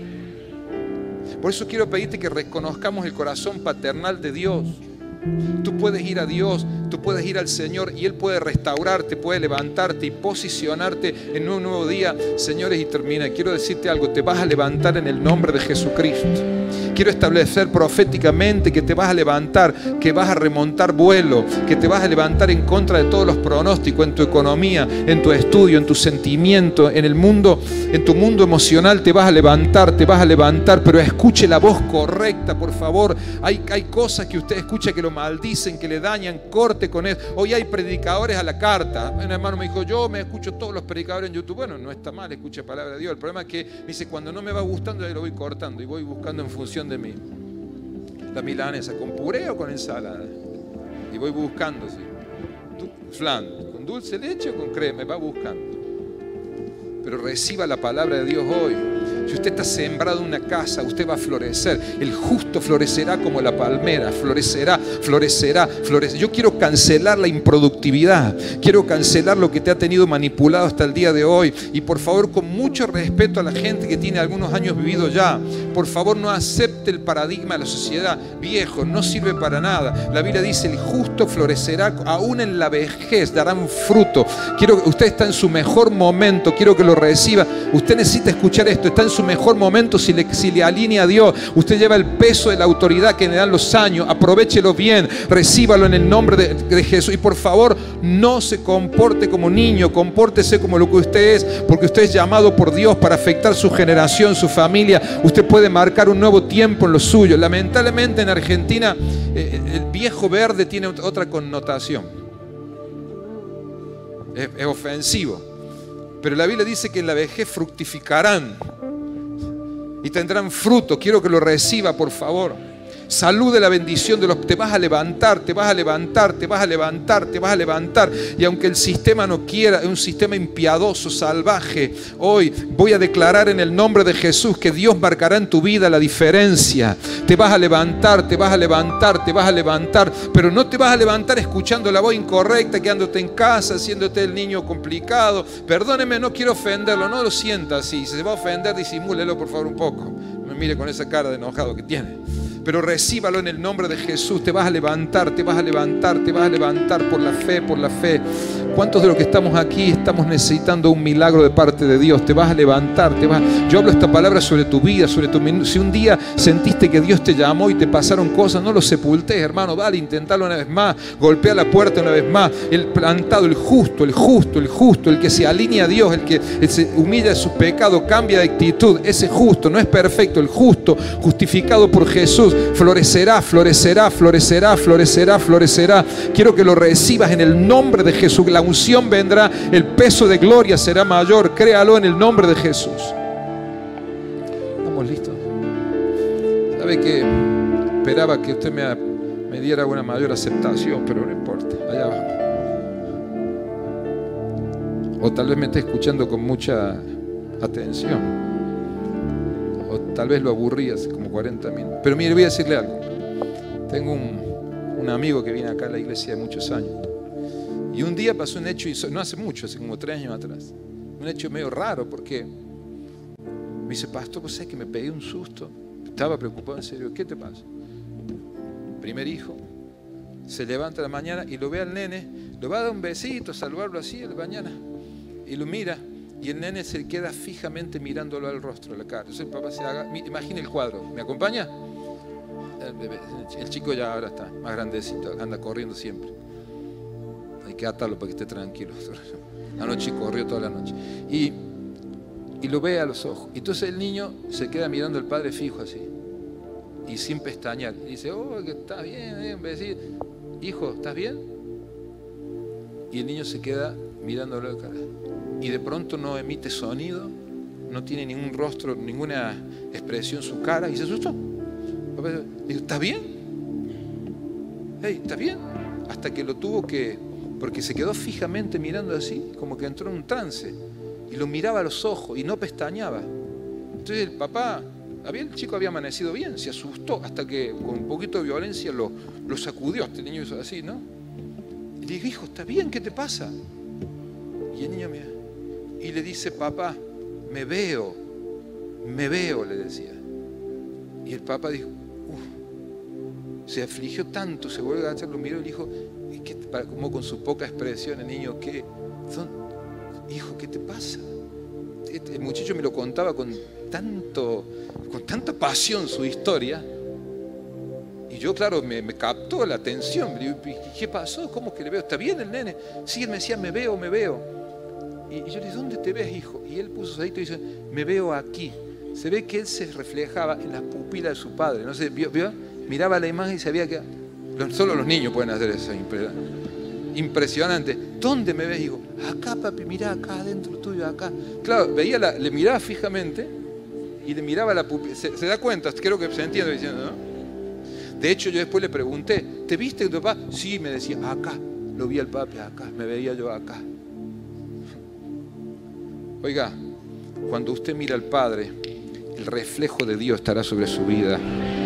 S1: Por eso quiero pedirte que reconozcamos el corazón paternal de Dios. Tú puedes ir a Dios, tú puedes ir al Señor y Él puede restaurarte, puede levantarte y posicionarte en un nuevo día. Señores, y termina, quiero decirte algo, te vas a levantar en el nombre de Jesucristo. Quiero establecer proféticamente que te vas a levantar, que vas a remontar vuelo, que te vas a levantar en contra de todos los pronósticos en tu economía, en tu estudio, en tu sentimiento, en el mundo, en tu mundo emocional. Te vas a levantar, te vas a levantar, pero escuche la voz correcta, por favor. Hay, hay cosas que usted escucha que lo maldicen, que le dañan, corte con eso. Hoy hay predicadores a la carta. Un hermano me dijo, yo me escucho todos los predicadores en YouTube. Bueno, no está mal, escuche palabra de Dios. El problema es que me dice, cuando no me va gustando, yo lo voy cortando y voy buscando en función de mí. La milanesa, ¿con puré o con ensalada? Y voy buscando, ¿sí? Flan, ¿con dulce leche o con crema? Va buscando. Pero reciba la palabra de Dios hoy. Si usted está sembrado en una casa, usted va a florecer. El justo florecerá como la palmera. Florecerá, florecerá, florecerá. Yo quiero cancelar la improductividad. Quiero cancelar lo que te ha tenido manipulado hasta el día de hoy. Y por favor, con mucho respeto a la gente que tiene algunos años vivido ya, por favor, no acepte el paradigma de la sociedad. Viejo, no sirve para nada. La Biblia dice, el justo florecerá, aún en la vejez darán fruto. Quiero que usted está en su mejor momento. Quiero que lo reciba. Usted necesita escuchar esto. Está en su mejor momento si le, si le alinea a Dios. Usted lleva el peso de la autoridad que le dan los años. Aprovechelo bien, recíbalo en el nombre de, de Jesús. Y por favor, no se comporte como niño, compórtese como lo que usted es, porque usted es llamado por Dios para afectar su generación, su familia. Usted puede marcar un nuevo tiempo en lo suyo. Lamentablemente en Argentina eh, el viejo verde tiene otra connotación. Es, es ofensivo. Pero la Biblia dice que en la vejez fructificarán y tendrán fruto. Quiero que lo reciba, por favor. Salud de la bendición de los... Te vas a levantar, te vas a levantar, te vas a levantar, te vas a levantar. Y aunque el sistema no quiera, es un sistema impiadoso, salvaje, hoy voy a declarar en el nombre de Jesús que Dios marcará en tu vida la diferencia. Te vas a levantar, te vas a levantar, te vas a levantar. Pero no te vas a levantar escuchando la voz incorrecta, quedándote en casa, haciéndote el niño complicado. Perdóneme, no quiero ofenderlo, no lo sienta así. Si se va a ofender, disimúlelo por favor un poco. No me mire con esa cara de enojado que tiene. Pero recíbalo en el nombre de Jesús. Te vas a levantar, te vas a levantar, te vas a levantar por la fe, por la fe. ¿Cuántos de los que estamos aquí estamos necesitando un milagro de parte de Dios? Te vas a levantar, te vas a... Yo hablo esta palabra sobre tu vida, sobre tu minuto. Si un día sentiste que Dios te llamó y te pasaron cosas, no lo sepultes, hermano. Vale, intentarlo una vez más. Golpea la puerta una vez más. El plantado, el justo, el justo, el justo, el que se alinea a Dios, el que se humilla de su pecado, cambia de actitud. Ese justo, no es perfecto, el justo, justificado por Jesús, florecerá, florecerá, florecerá, florecerá, florecerá. Quiero que lo recibas en el nombre de Jesús. La unción vendrá, el peso de gloria será mayor. Créalo en el nombre de Jesús. ¿Estamos listos? ¿Sabe que esperaba que usted me, me diera una mayor aceptación? Pero no importa, allá vamos. O tal vez me esté escuchando con mucha atención. O tal vez lo aburrí hace como cuarenta minutos. Pero mire, voy a decirle algo. Tengo un, un amigo que viene acá a la iglesia de muchos años. Y un día pasó un hecho, no hace mucho, hace como tres años atrás. Un hecho medio raro porque me dice, pastor, pues es que me pegué un susto. Estaba preocupado en serio. ¿Qué te pasa? Primer hijo. Se levanta a la mañana y lo ve al nene. Lo va a dar un besito, saludarlo así a la mañana. Y lo mira. Y el nene se queda fijamente mirándolo al rostro, a la cara. Entonces el papá se haga, imagina el cuadro, ¿me acompaña? El, bebé, el chico ya ahora está más grandecito, anda corriendo siempre. Hay que atarlo para que esté tranquilo. Anoche corrió toda la noche. Y, y lo ve a los ojos. Entonces el niño se queda mirando al padre fijo así. Y sin pestañear. Y dice, oh, que estás bien, eh. En vez de decir, hijo, ¿estás bien? Y el niño se queda mirándolo de cara. Y de pronto no emite sonido, no tiene ningún rostro, ninguna expresión en su cara, y se asustó. Le digo, ¿estás bien? Hey, ¿estás bien? Hasta que lo tuvo que, porque se quedó fijamente mirando así, como que entró en un trance, y lo miraba a los ojos y no pestañeaba. Entonces el papá, había, el chico había amanecido bien, se asustó, hasta que con un poquito de violencia lo, lo sacudió. Este niño hizo así, ¿no? Y le dije, hijo, ¿estás bien? ¿Qué te pasa? Y el niño mira, y le dice, papá, me veo, me veo, le decía. Y el papá dijo, uff, se afligió tanto, se volvió a agachar, lo miró y dijo, ¿y qué, como con su poca expresión, el niño, ¿qué? Son, hijo, ¿qué te pasa? El muchacho me lo contaba con tanto, con tanta pasión su historia. Y yo, claro, me, me captó la atención. Me digo, ¿qué pasó? ¿Cómo que le veo? ¿Está bien el nene? Sí, él me decía, me veo, me veo. Y yo le dije, ¿dónde te ves, hijo? Y él puso su dedito y dice, me veo aquí. Se ve que él se reflejaba en las pupilas de su padre. No sé, ¿vio? ¿Vio? Miraba la imagen y sabía que... Solo los niños pueden hacer eso. Impresionante. ¿Dónde me ves, hijo? Acá, papi, mirá acá, adentro tuyo, acá. Claro, veía la, le miraba fijamente y le miraba la pupila. ¿Se, se da cuenta? Creo que se entiende diciendo, ¿no? De hecho, yo después le pregunté, ¿te viste tu papá? Sí, me decía, acá. Lo vi al papi acá, me veía yo acá. Oiga, cuando usted mira al Padre, el reflejo de Dios estará sobre su vida.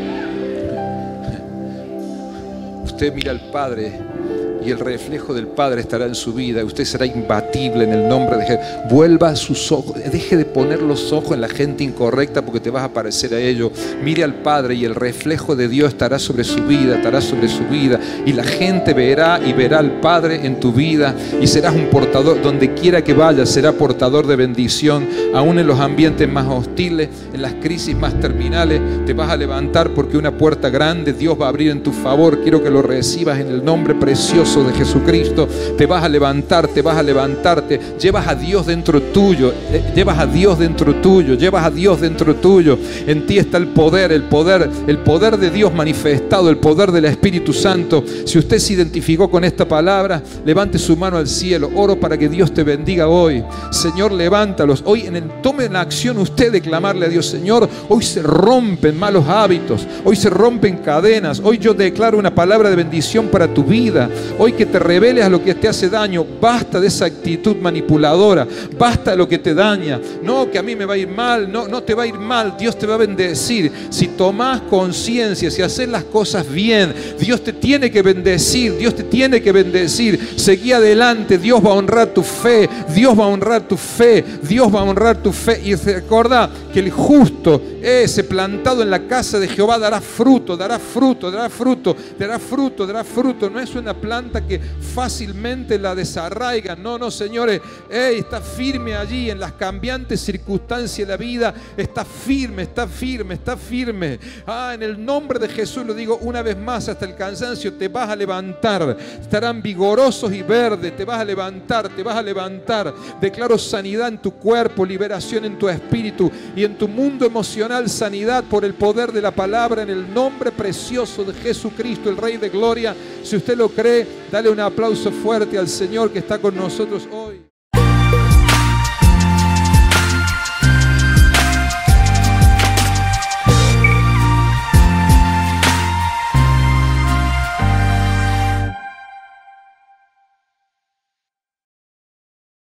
S1: Usted mira al Padre y el reflejo del Padre estará en su vida. Usted será imbatible en el nombre de Jesús. Vuelva sus ojos, deje de poner los ojos en la gente incorrecta porque te vas a parecer a ellos. Mire al Padre y el reflejo de Dios estará sobre su vida, estará sobre su vida. Y la gente verá y verá al Padre en tu vida y serás un portador, donde quiera que vayas, será portador de bendición. Aún en los ambientes más hostiles, en las crisis más terminales, te vas a levantar porque una puerta grande Dios va a abrir en tu favor. Quiero que lo recibas en el nombre precioso de Jesucristo. Te vas a levantar, te vas a levantarte. Llevas a Dios dentro tuyo, llevas a Dios dentro tuyo, llevas a Dios dentro tuyo. En ti está el poder, el poder, el poder de Dios manifestado, el poder del Espíritu Santo. Si usted se identificó con esta palabra, levante su mano al cielo. Oro para que Dios te bendiga hoy. Señor, levántalos. Hoy en el, tome la acción usted de clamarle a Dios. Señor, hoy se rompen malos hábitos, hoy se rompen cadenas. Hoy yo declaro una palabra de bendición para tu vida. Hoy que te reveles a lo que te hace daño. Basta de esa actitud manipuladora. Basta de lo que te daña. No, que a mí me va a ir mal. No, no te va a ir mal. Dios te va a bendecir. Si tomás conciencia, si haces las cosas bien, Dios te tiene que bendecir. Dios te tiene que bendecir. Seguí adelante. Dios va a honrar tu fe. Dios va a honrar tu fe. Dios va a honrar tu fe. Y recuerda que el justo, ese plantado en la casa de Jehová, dará fruto, dará fruto, dará fruto, dará fruto, dará fruto. No es una planta que fácilmente la desarraiga. No, no, señores. Hey, está firme allí en las cambiantes circunstancias de la vida. Está firme, está firme, está firme. Ah, en el nombre de Jesús lo digo una vez más hasta el cansancio. Te vas a levantar. Estarán vigorosos y verdes. Te vas a levantar, te vas a levantar. Declaro sanidad en tu cuerpo, liberación en tu espíritu y en tu mundo emocional, sanidad por el poder de la palabra en el nombre precioso de Jesucristo, el Rey de Gloria. Si usted lo cree, dale un aplauso fuerte al Señor que está con nosotros hoy.